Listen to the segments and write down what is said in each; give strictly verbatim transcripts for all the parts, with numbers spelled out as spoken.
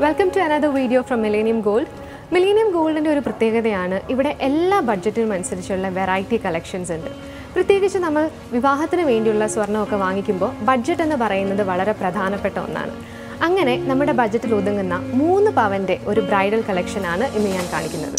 Welcome to another video from Millennium Gold. Millennium Gold is a പ്രത്യേകതയാണ് ഇവിടെ എല്ലാ ബഡ്ജറ്റിനും അനുസരിച്ചുള്ള വെറൈറ്റി കളക്ഷൻസ് ഉണ്ട്. പ്രത്യേകിച്ച് നമ്മൾ വിവാഹത്തിന് വേണ്ടിയുള്ള സ്വർണ്ണമൊക്കെ വാങ്ങിക്കുമ്പോൾ ബഡ്ജറ്റ് എന്ന് പറയുന്നത് വളരെ പ്രധാനപ്പെട്ട ഒന്നാണ്. അങ്ങനെ നമ്മുടെ ബഡ്ജറ്റിൽ ഒതുങ്ങുന്ന മൂന്ന് പവന്റെ ഒരു ബ്രൈഡൽ കളക്ഷനാണ് ഇന്ന് ഞാൻ കാണിക്കുന്നത്.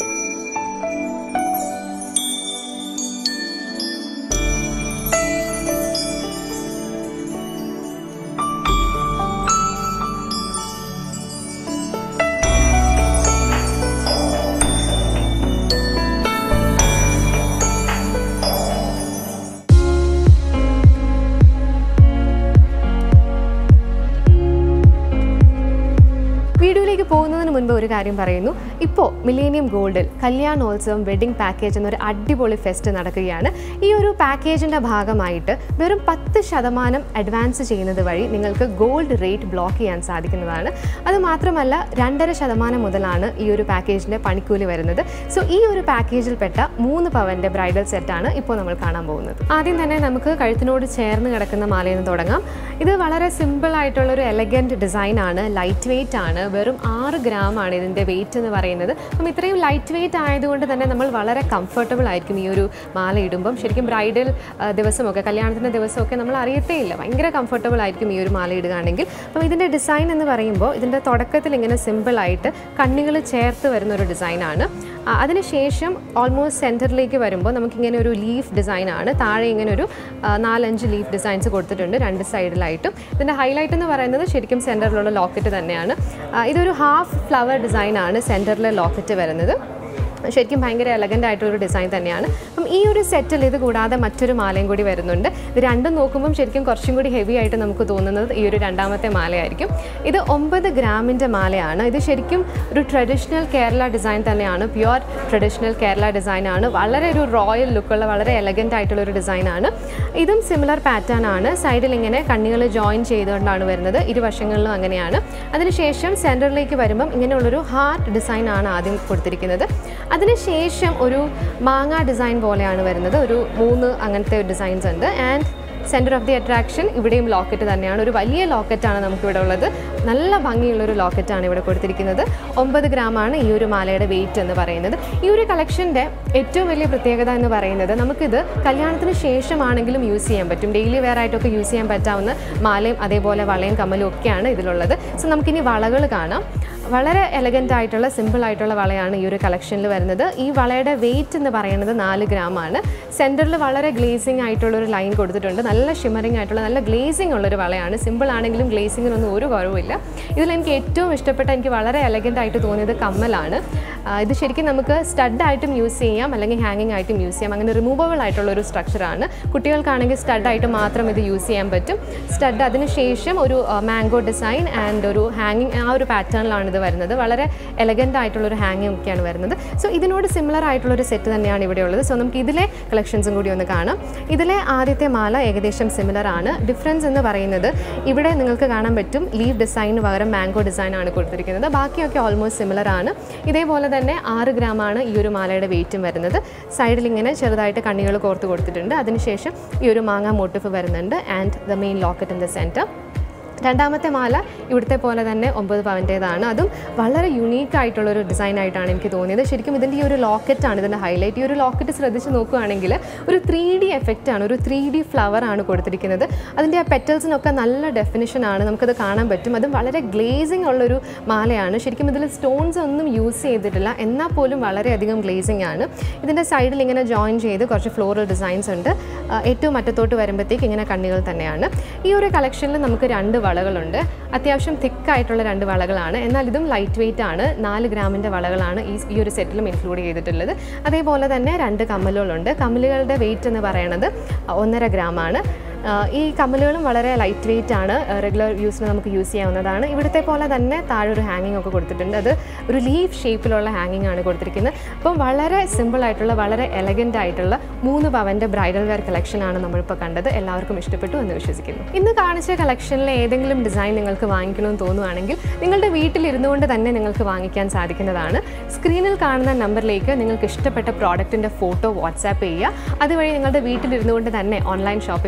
വീഡിയോയിലേക്ക് പോകുന്നതിന് മുൻപ് ഒരു കാര്യം പറയുന്നു. ഇപ്പോൾ മില്ലേനിയം ഗോൾഡിൽ കല്യാണോത്സവം വെഡിങ് പാക്കേജ് എന്നൊരു അടിപൊളി ഫെസ്റ്റ് നടക്കുകയാണ്. ഈ ഒരു പാക്കേജിൻ്റെ ഭാഗമായിട്ട് വെറും പത്ത് ശതമാനം അഡ്വാൻസ് ചെയ്യുന്നത് വഴി നിങ്ങൾക്ക് ഗോൾഡ് റേറ്റ് ബ്ലോക്ക് ചെയ്യാൻ സാധിക്കുന്നതാണ്. അതുമാത്രമല്ല രണ്ടര ശതമാനം മുതലാണ് ഈ ഒരു പാക്കേജിൻ്റെ പണിക്കൂലി വരുന്നത്. സോ ഈ ഒരു പാക്കേജിൽപ്പെട്ട മൂന്ന് പവൻ്റെ ബ്രൈഡൽ സെറ്റാണ് ഇപ്പോൾ നമ്മൾ കാണാൻ പോകുന്നത്. ആദ്യം തന്നെ നമുക്ക് കഴുത്തിനോട് ചേർന്ന് കിടക്കുന്ന മാലയിൽ നിന്ന് തുടങ്ങാം. ഇത് വളരെ സിമ്പിൾ ആയിട്ടുള്ളൊരു എലഗൻറ്റ് ഡിസൈനാണ്, ലൈറ്റ് വെയ്റ്റ് ആണ്. വെറും ആറ് ഗ്രാം ആണ് ഇതിൻ്റെ വെയിറ്റ് എന്ന് പറയുന്നത്. അപ്പം ഇത്രയും ലൈറ്റ് വെയിറ്റ് ആയതുകൊണ്ട് തന്നെ നമ്മൾ വളരെ കംഫർട്ടബിൾ ആയിരിക്കും ഈ ഒരു മാല ഇടുമ്പം. ശരിക്കും ബ്രൈഡൽ ദിവസമൊക്കെ കല്യാണത്തിൻ്റെ ദിവസമൊക്കെ നമ്മൾ അറിയത്തേ ഇല്ല, ഭയങ്കര കംഫർട്ടബിൾ ആയിരിക്കും ഈ ഒരു മാല ഇടുകയാണെങ്കിൽ. അപ്പം ഇതിൻ്റെ ഡിസൈൻ എന്ന് പറയുമ്പോൾ ഇതിൻ്റെ തുടക്കത്തിൽ ഇങ്ങനെ സിമ്പിളായിട്ട് കണ്ണികൾ ചേർത്ത് വരുന്നൊരു ഡിസൈനാണ്. അതിനുശേഷം ഓൾമോസ്റ്റ് സെൻറ്ററിലേക്ക് വരുമ്പോൾ നമുക്കിങ്ങനെ ഒരു ലീഫ് ഡിസൈനാണ്. താഴെ ഇങ്ങനെ ഒരു നാലഞ്ച് ലീഫ് ഡിസൈൻസ് കൊടുത്തിട്ടുണ്ട് രണ്ട് സൈഡിലായിട്ടും. ഇതിൻ്റെ ഹൈലൈറ്റ് എന്ന് പറയുന്നത് ശരിക്കും സെൻറ്ററിലുള്ള ലോക്കറ്റ് തന്നെയാണ്. ഇതൊരു ഹാഫ് ഫ്ലവർ ഡിസൈനാണ് സെൻറ്ററിലെ ലോക്കറ്റ് വരുന്നത്. ശരിക്കും ഭയങ്കര എലഗൻ്റ് ആയിട്ടൊരു ഡിസൈൻ തന്നെയാണ്. അപ്പം ഈ ഒരു സെറ്റിൽ ഇത് കൂടാതെ മറ്റൊരു മാലയും കൂടി വരുന്നുണ്ട്. ഇത് രണ്ടും നോക്കുമ്പം ശരിക്കും കുറച്ചും കൂടി ഹെവി ആയിട്ട് നമുക്ക് തോന്നുന്നത് ഈ ഒരു രണ്ടാമത്തെ മാലയായിരിക്കും. ഇത് ഒമ്പത് ഗ്രാമിൻ്റെ മാലയാണ്. ഇത് ശരിക്കും ഒരു ട്രഡീഷണൽ കേരള ഡിസൈൻ തന്നെയാണ്, പ്യുവർ ട്രഡീഷണൽ കേരള ഡിസൈനാണ്. വളരെ ഒരു റോയൽ ലുക്കുള്ള വളരെ എലഗൻ്റ് ആയിട്ടുള്ളൊരു ഡിസൈനാണ്. ഇതും സിമിലർ പാറ്റേൺ ആണ്. സൈഡിൽ ഇങ്ങനെ കണ്ണികൾ ജോയിൻ ചെയ്തുകൊണ്ടാണ് വരുന്നത്, ഇരുവശങ്ങളിലും അങ്ങനെയാണ്. അതിനുശേഷം സെൻറ്ററിലേക്ക് വരുമ്പം ഇങ്ങനെയുള്ളൊരു ഹാർട്ട് ഡിസൈനാണ് ആദ്യം കൊടുത്തിരിക്കുന്നത്. അതിനുശേഷം ഒരു മാങ്ങ ഡിസൈൻ പോലെയാണ് വരുന്നത്. ഒരു മൂന്ന് അങ്ങനത്തെ ഡിസൈൻസ് ഉണ്ട്. And centre of the attraction ഇവിടെയും ലോക്കറ്റ് തന്നെയാണ്. ഒരു വലിയ ലോക്കറ്റാണ് നമുക്കിവിടെ ഉള്ളത്. നല്ല ഭംഗിയുള്ളൊരു ലോക്കറ്റാണ് ഇവിടെ കൊടുത്തിരിക്കുന്നത്. ഒമ്പത് ഗ്രാമാണ് ഈ ഒരു മാലയുടെ വെയിറ്റ് എന്ന് പറയുന്നത്. ഈ ഒരു കളക്ഷൻ്റെ ഏറ്റവും വലിയ പ്രത്യേകത എന്ന് പറയുന്നത് നമുക്കിത് കല്യാണത്തിന് ശേഷമാണെങ്കിലും യൂസ് ചെയ്യാൻ പറ്റും. ഡെയിലി വെയർ ആയിട്ടൊക്കെ യൂസ് ചെയ്യാൻ പറ്റാവുന്ന മാലയും അതേപോലെ വളയും കമ്മലും ഒക്കെയാണ് ഇതിലുള്ളത്. സോ നമുക്കിനി വളകൾ കാണാം. വളരെ എലഗൻ്റ് ആയിട്ടുള്ള സിമ്പിൾ ആയിട്ടുള്ള വളയാണ് ഈ ഒരു കളക്ഷനിൽ വരുന്നത്. ഈ വളയുടെ വെയിറ്റ് എന്ന് പറയുന്നത് നാല് ഗ്രാമാണ്. സെൻറ്ററിൽ വളരെ ഗ്ലേസിങ് ആയിട്ടുള്ളൊരു ലൈൻ കൊടുത്തിട്ടുണ്ട്. നല്ല ഷിമറിങ് ആയിട്ടുള്ള നല്ല ഗ്ലേസിങ് ഉള്ളൊരു വളയാണ്. സിമ്പിൾ ആണെങ്കിലും ഗ്ലേസിങ്ങിനൊന്നും ഒരു കുറവില്ല. ഇതിലെനിക്ക് ഏറ്റവും ഇഷ്ടപ്പെട്ട, എനിക്ക് വളരെ എലഗൻ്റ് ആയിട്ട് തോന്നിയത് കമ്മലാണ്. ഇത് ശരിക്കും നമുക്ക് സ്റ്റഡായിട്ടും യൂസ് ചെയ്യാം, അല്ലെങ്കിൽ ഹാങ്ങിങ് ആയിട്ടും യൂസ് ചെയ്യാം. അങ്ങനെ റിമൂവബിൾ ആയിട്ടുള്ളൊരു സ്ട്രക്ചറാണ്. കുട്ടികൾക്കാണെങ്കിൽ സ്റ്റഡായിട്ട് മാത്രം ഇത് യൂസ് ചെയ്യാൻ പറ്റും. സ്റ്റഡ് അതിന് ശേഷം ഒരു മാംഗോ ഡിസൈൻ ആൻഡ് ഒരു ഹാങ്ങിങ്, ആ ഒരു പാറ്റേണിലാണ് ഇത് വരുന്നത്. വളരെ എലഗൻ്റ് ആയിട്ടുള്ളൊരു ഹാങ്ങിങ് ഒക്കെയാണ് വരുന്നത്. സോ ഇതിനോട് സിമിലർ ആയിട്ടുള്ളൊരു സെറ്റ് തന്നെയാണ് ഇവിടെ ഉള്ളത്. സോ നമുക്ക് ഇതിലെ കളക്ഷൻസും കൂടി ഒന്ന് കാണാം. ഇതിലെ ആദ്യത്തെ മാല ഏകദേശം സിമിലർ ആണ്. ഡിഫറൻസ് എന്ന് പറയുന്നത് ഇവിടെ നിങ്ങൾക്ക് കാണാൻ പറ്റും ലീഫ് ഡിസൈന് പകരം മാംഗോ ഡിസൈൻ ആണ് കൊടുത്തിരിക്കുന്നത്. ബാക്കിയൊക്കെ ഓൾമോസ്റ്റ് സിമിലർ ആണ്. ഇതേപോലെ തന്നെ ആറ് ഗ്രാമാണ് ഈ ഒരു മാലയുടെ വെയിറ്റും വരുന്നത്. സൈഡിൽ ഇങ്ങനെ ചെറുതായിട്ട് കണ്ണികൾ കോർത്ത് കൊടുത്തിട്ടുണ്ട്. അതിനുശേഷം ഈ ഒരു മാങ്ങ മോട്ടിഫ് വരുന്നുണ്ട്. And the main locket in the centre. രണ്ടാമത്തെ മാല ഇവിടുത്തെ പോലെ തന്നെ ഒമ്പത് പവൻ്റേതാണ്. അതും വളരെ യുണീക്ക് ആയിട്ടുള്ളൊരു ഡിസൈനായിട്ടാണ് എനിക്ക് തോന്നിയത്. ശരിക്കും ഇതിൻ്റെ ഈ ഒരു ലോക്കറ്റാണ് ഇതിൻ്റെ ഹൈലൈറ്റ്. ഈ ഒരു ലോക്കറ്റ് ശ്രദ്ധിച്ച് നോക്കുകയാണെങ്കിൽ ഒരു ത്രീ ഡി എഫക്റ്റാണ്, ഒരു ത്രീ ഡി ഫ്ലവറാണ് കൊടുത്തിരിക്കുന്നത്. അതിൻ്റെ ആ പെറ്റൽസിനൊക്കെ നല്ല ഡെഫിനിഷനാണ്, നമുക്കത് കാണാൻ പറ്റും. അതും വളരെ ഗ്ലേസിങ് ഉള്ളൊരു മാലയാണ്. ശരിക്കും ഇതിൽ സ്റ്റോൺസ് ഒന്നും യൂസ് ചെയ്തിട്ടില്ല, എന്നാൽ പോലും വളരെയധികം ഗ്ലേസിങ് ആണ്. ഇതിൻ്റെ സൈഡിൽ ഇങ്ങനെ ജോയിൻ ചെയ്ത് കുറച്ച് ഫ്ലോറൽ ഡിസൈൻസ് ഉണ്ട്. ഏറ്റവും അറ്റത്തോട്ട് വരുമ്പോഴത്തേക്ക് ഇങ്ങനെ കണ്ണികൾ തന്നെയാണ്. ഈ ഒരു കളക്ഷനിൽ നമുക്ക് രണ്ട് വളകളുണ്ട്. അത്യാവശ്യം തിക്കായിട്ടുള്ള രണ്ട് വളകളാണ്. എന്നാൽ ഇതും ലൈറ്റ് വെയിറ്റ് ആണ്. നാല് ഗ്രാമിൻ്റെ വളകളാണ് ഈ ഈ ഒരു സെറ്റിലും ഇൻക്ലൂഡ് ചെയ്തിട്ടുള്ളത്. അതേപോലെ തന്നെ രണ്ട് കമ്മലുകളുണ്ട്. കമ്മലുകളുടെ വെയിറ്റ് എന്ന് പറയുന്നത് ഒന്നര ഗ്രാമാണ്. ഈ കമ്മലുകളും വളരെ ലൈറ്റ് വെയിറ്റ് ആണ്. റെഗുലർ യൂസിന് നമുക്ക് യൂസ് ചെയ്യാവുന്നതാണ്. ഇവിടുത്തെ പോലെ തന്നെ താഴെ ഒരു ഹാങ്ങിങ് ഒക്കെ കൊടുത്തിട്ടുണ്ട്. അത് ഒരു ലീഫ് ഷേപ്പിലുള്ള ഹാങ്ങിങ് ആണ് കൊടുത്തിരിക്കുന്നത്. അപ്പം വളരെ സിമ്പിൾ ആയിട്ടുള്ള വളരെ എലഗൻ്റ് ആയിട്ടുള്ള മൂന്ന് പവൻ്റെ ബ്രൈഡൽ വെയർ കളക്ഷനാണ് നമ്മളിപ്പോൾ കണ്ടത്. എല്ലാവർക്കും ഇഷ്ടപ്പെട്ടു എന്ന് വിശ്വസിക്കുന്നു. ഇന്ന് കാണിച്ച കളക്ഷനിലെ ഏതെങ്കിലും ഡിസൈൻ നിങ്ങൾക്ക് വാങ്ങിക്കണമെന്ന് തോന്നുവാണെങ്കിൽ നിങ്ങളുടെ വീട്ടിലിരുന്നുകൊണ്ട് തന്നെ നിങ്ങൾക്ക് വാങ്ങിക്കാൻ സാധിക്കുന്നതാണ്. സ്ക്രീനിൽ കാണുന്ന നമ്പറിലേക്ക് നിങ്ങൾക്ക് ഇഷ്ടപ്പെട്ട പ്രോഡക്റ്റിൻ്റെ ഫോട്ടോ വാട്സാപ്പ് ചെയ്യുക. അതുവഴി നിങ്ങളുടെ വീട്ടിലിരുന്നുകൊണ്ട് തന്നെ ഓൺലൈൻ ഷോപ്പിംഗ് വഴി നിങ്ങൾക്ക്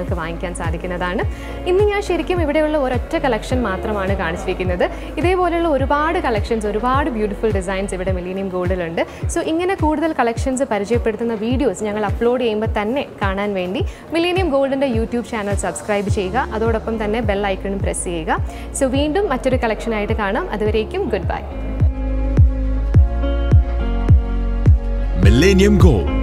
നിങ്ങൾക്ക് വാങ്ങിക്കാൻ സാധിക്കുന്നതാണ്. ഇന്ന് ഞാൻ ശരിക്കും ഇവിടെയുള്ള ഒരൊറ്റ കളക്ഷൻ മാത്രമാണ് കാണിച്ചിരിക്കുന്നത്. ഇതേപോലെയുള്ള ഒരുപാട് കളക്ഷൻസ്, ഒരുപാട് ബ്യൂട്ടിഫുൾ ഡിസൈൻസ് ഇവിടെ മില്ലേനിയം ഗോൾഡിലുണ്ട്. സോ ഇങ്ങനെ കൂടുതൽ കളക്ഷൻസ് പരിചയപ്പെടുത്തുന്ന വീഡിയോസ് ഞങ്ങൾ അപ്ലോഡ് ചെയ്യുമ്പോൾ തന്നെ കാണാൻ വേണ്ടി മില്ലേനിയം ഗോൾഡിൻ്റെ യൂട്യൂബ് ചാനൽ സബ്സ്ക്രൈബ് ചെയ്യുക. അതോടൊപ്പം തന്നെ ബെൽ ഐക്കണും പ്രസ് ചെയ്യുക. സോ വീണ്ടും മറ്റൊരു കളക്ഷനായിട്ട് കാണാം. അതുവരേക്കും ഗുഡ് ബൈ. Millennium Gold.